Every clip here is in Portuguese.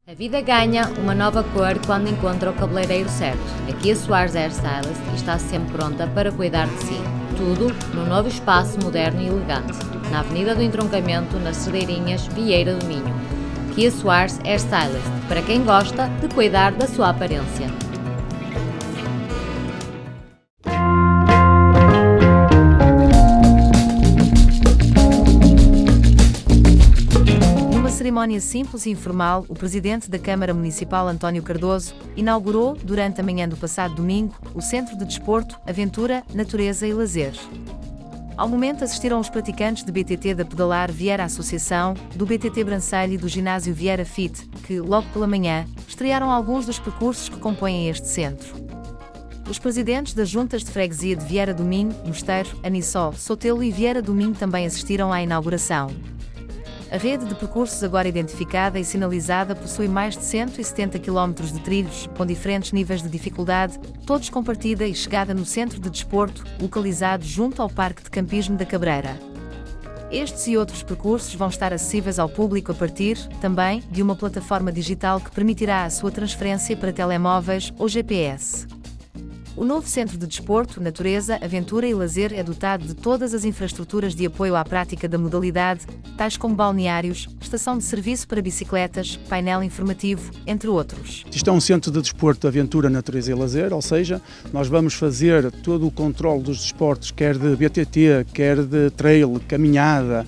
A vida ganha uma nova cor quando encontra o cabeleireiro certo. A Kia Soares Hair Stylist está sempre pronta para cuidar de si. Tudo num novo espaço moderno e elegante, na Avenida do Entroncamento, nas Cedeirinhas, Vieira do Minho. Kia Soares Hair Stylist, para quem gosta de cuidar da sua aparência. Cerimónia simples e informal, o presidente da Câmara Municipal, António Cardoso, inaugurou, durante a manhã do passado domingo, o Centro de Desporto, Aventura, Natureza e Lazer. Ao momento assistiram os praticantes de BTT da Pedalar Vieira Associação, do BTT Brancelho e do Ginásio Vieira Fit, que, logo pela manhã, estrearam alguns dos percursos que compõem este centro. Os presidentes das juntas de freguesia de Vieira do Minho, Mosteiro, Anissó, Sotelo e Vieira do Minho também assistiram à inauguração. A rede de percursos agora identificada e sinalizada possui mais de 170 km de trilhos, com diferentes níveis de dificuldade, todos com partida e chegada no Centro de Desporto, localizado junto ao Parque de Campismo da Cabreira. Estes e outros percursos vão estar acessíveis ao público a partir, também, de uma plataforma digital que permitirá a sua transferência para telemóveis ou GPS. O novo Centro de Desporto, Natureza, Aventura e Lazer é dotado de todas as infraestruturas de apoio à prática da modalidade, tais como balneários, estação de serviço para bicicletas, painel informativo, entre outros. Isto é um Centro de Desporto, Aventura, Natureza e Lazer, ou seja, nós vamos fazer todo o controle dos desportos, quer de BTT, quer de trail, caminhada,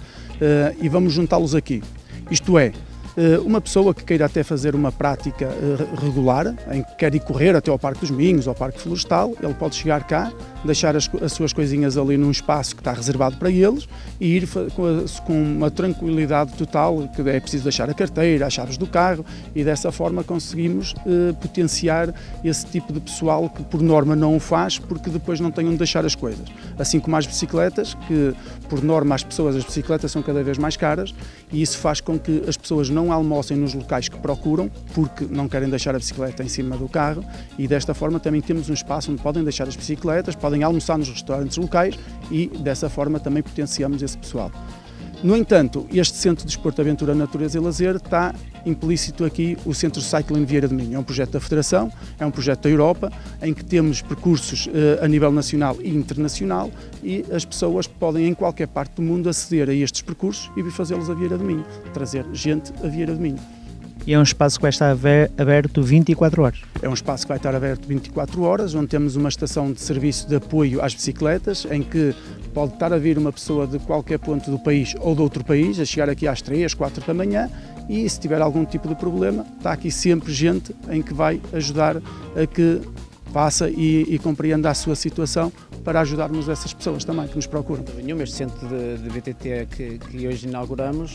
e vamos juntá-los aqui. Isto é, uma pessoa que queira até fazer uma prática regular, em que quer ir correr até ao Parque dos Minhos, ao Parque Florestal, ele pode chegar cá, deixar as suas coisinhas ali num espaço que está reservado para eles e ir com uma tranquilidade total, que é preciso deixar a carteira, as chaves do carro, e dessa forma conseguimos potenciar esse tipo de pessoal que por norma não o faz porque depois não tem onde deixar as coisas. Assim como as bicicletas, que por norma as bicicletas são cada vez mais caras, e isso faz com que as pessoas não almocem nos locais que procuram porque não querem deixar a bicicleta em cima do carro, e desta forma também temos um espaço onde podem deixar as bicicletas, podem almoçar nos restaurantes locais e dessa forma também potenciamos esse pessoal. No entanto, este Centro de Desporto, Aventura, Natureza e Lazer está implícito aqui o Centro Cycling Vieira do Minho. É um projeto da Federação, é um projeto da Europa, em que temos percursos a nível nacional e internacional, e as pessoas podem em qualquer parte do mundo aceder a estes percursos e vir fazê-los a Vieira do Minho, trazer gente a Vieira do Minho. E é um espaço que vai estar aberto 24 horas? É um espaço que vai estar aberto 24 horas, onde temos uma estação de serviço de apoio às bicicletas, em que pode estar a vir uma pessoa de qualquer ponto do país ou de outro país, a chegar aqui às 3, 4 da manhã, e se tiver algum tipo de problema, está aqui sempre gente em que vai ajudar a que faça e compreenda a sua situação, para ajudarmos essas pessoas também que nos procuram. Este centro de BTT que hoje inauguramos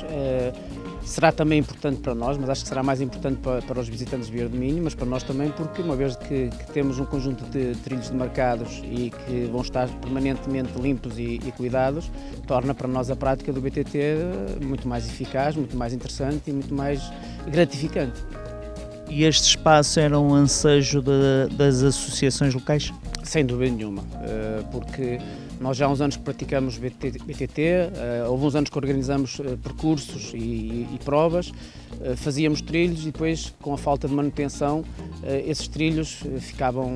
será também importante para nós, mas acho que será mais importante para os visitantes de Vieira do Minho, mas para nós também, porque uma vez que temos um conjunto de trilhos demarcados e que vão estar permanentemente limpos e cuidados, torna para nós a prática do BTT muito mais eficaz, muito mais interessante e muito mais gratificante. E este espaço era um ansejo das associações locais? Sem dúvida nenhuma, porque nós já há uns anos que praticamos BTT, houve uns anos que organizamos percursos e provas, fazíamos trilhos e depois, com a falta de manutenção, esses trilhos ficavam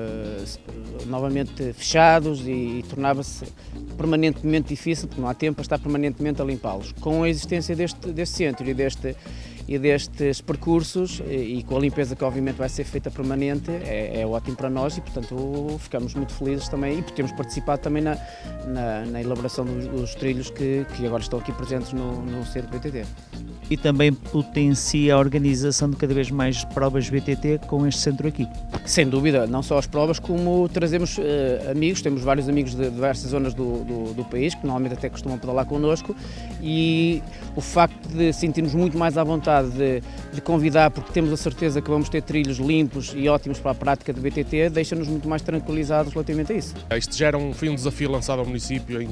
novamente fechados e tornava-se permanentemente difícil, porque não há tempo para estar permanentemente a limpá-los. Com a existência deste centro e destes percursos e com a limpeza que obviamente vai ser feita permanente, é ótimo para nós e portanto ficamos muito felizes também e temos participado também na elaboração dos trilhos que agora estão aqui presentes no Centro BTT. E também potencia a organização de cada vez mais provas BTT com este centro aqui? Sem dúvida, não só as provas, como trazemos amigos, temos vários amigos de diversas zonas do país, que normalmente até costumam pedalar connosco, e o facto de sentirmos muito mais à vontade de convidar, porque temos a certeza que vamos ter trilhos limpos e ótimos para a prática de BTT, deixa-nos muito mais tranquilizados relativamente a isso. Isto foi um desafio lançado ao município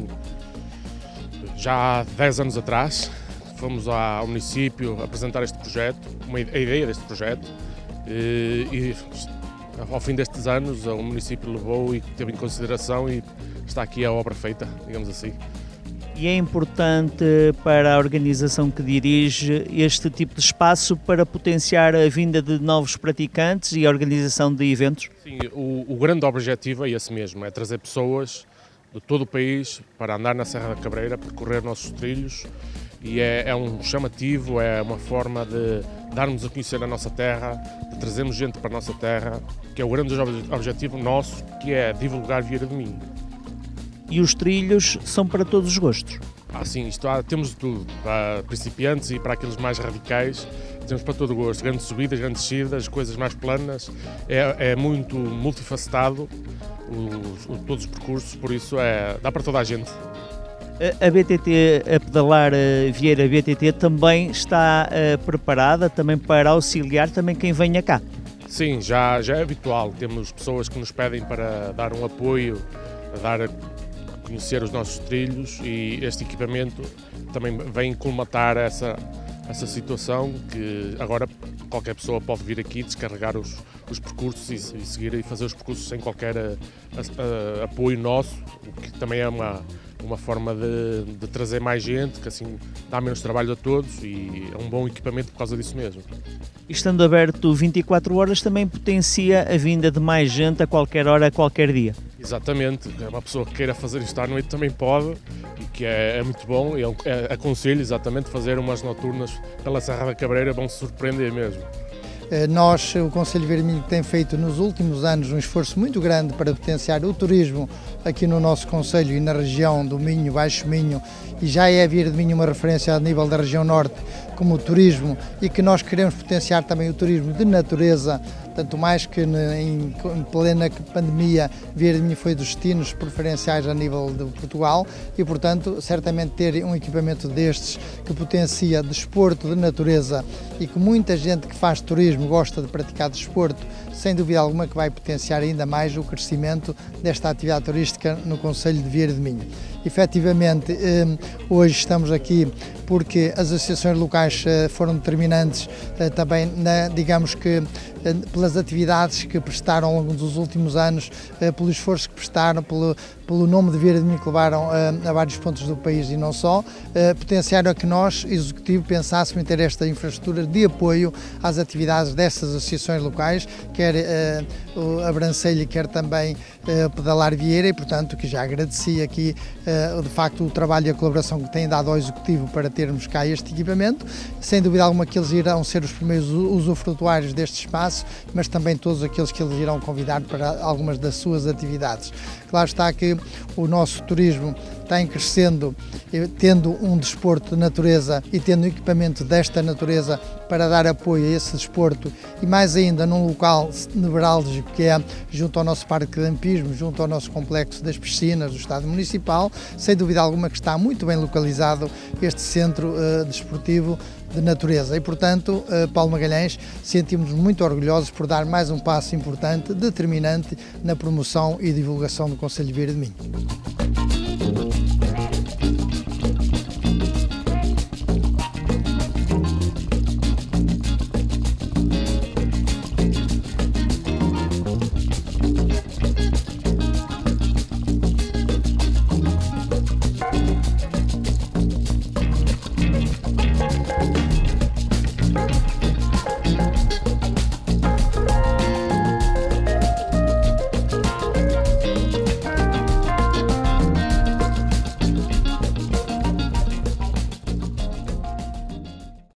já há 10 anos atrás. Fomos ao município apresentar este projeto, a ideia deste projeto, e ao fim destes anos o município levou e teve em consideração e está aqui a obra feita, digamos assim. E é importante para a organização que dirige este tipo de espaço para potenciar a vinda de novos praticantes e a organização de eventos? Sim, o grande objetivo é esse mesmo, é trazer pessoas de todo o país para andar na Serra da Cabreira, percorrer nossos trilhos, e é um chamativo, é uma forma de darmos a conhecer a nossa terra, de trazermos gente para a nossa terra, que é o grande objetivo nosso, que é divulgar Vieira do Minho. E os trilhos são para todos os gostos? Sim, temos de tudo, para principiantes e para aqueles mais radicais, temos para todo o gosto, grandes subidas, grandes descidas, coisas mais planas, é muito multifacetado todos os percursos, por isso dá para toda a gente. A BTT, a pedalar Vieira BTT, também está preparada também para auxiliar também quem venha cá? Sim, já é habitual, temos pessoas que nos pedem para dar um apoio, dar a conhecer os nossos trilhos, e este equipamento também vem colmatar essa situação, que agora qualquer pessoa pode vir aqui descarregar os percursos e seguir e fazer os percursos sem qualquer apoio nosso, o que também é uma forma de trazer mais gente, que assim dá menos trabalho a todos, e é um bom equipamento por causa disso mesmo. Estando aberto 24 horas também potencia a vinda de mais gente a qualquer hora, a qualquer dia. Exatamente, uma pessoa que queira fazer isto à noite também pode, e que é muito bom. Eu aconselho exatamente fazer umas noturnas pela Serra da Cabreira, vão se surpreender mesmo. Nós, o Concelho de Vieira do Minho, tem feito nos últimos anos um esforço muito grande para potenciar o turismo aqui no nosso concelho e na região do Minho, Baixo Minho, e já é a Vieira do Minho uma referência a nível da região norte como turismo, e que nós queremos potenciar também o turismo de natureza, tanto mais que em plena pandemia Vieira do Minho foi dos destinos preferenciais a nível de Portugal, e portanto certamente ter um equipamento destes que potencia desporto de natureza, e que muita gente que faz turismo gosta de praticar desporto, sem dúvida alguma que vai potenciar ainda mais o crescimento desta atividade turística no concelho de Vieira do Minho. Efetivamente, hoje estamos aqui porque as associações locais foram determinantes também, digamos que, pelas atividades que prestaram ao longo dos últimos anos, pelo esforço que prestaram, pelo nome de Vieira do Minho que levaram a vários pontos do país e não só, potenciaram a que nós, Executivo, pensássemos em ter esta infraestrutura de apoio às atividades dessas associações locais, quer a Brancelha, quer também Pedalar Vieira, e portanto que já agradeci aqui de facto o trabalho e a colaboração que têm dado ao Executivo para termos cá este equipamento. Sem dúvida alguma que eles irão ser os primeiros usufrutuários deste espaço, mas também todos aqueles que eles irão convidar para algumas das suas atividades. Claro está que o nosso turismo está em crescendo, tendo um desporto de natureza e tendo um equipamento desta natureza para dar apoio a esse desporto, e mais ainda num local nevrálgico que é junto ao nosso parque de campismo, junto ao nosso complexo das piscinas do Estado Municipal, sem dúvida alguma que está muito bem localizado este centro desportivo de natureza, e portanto, Paulo Magalhães, sentimos-nos muito orgulhosos por dar mais um passo importante, determinante na promoção e divulgação do Concelho de Vieira do Minho.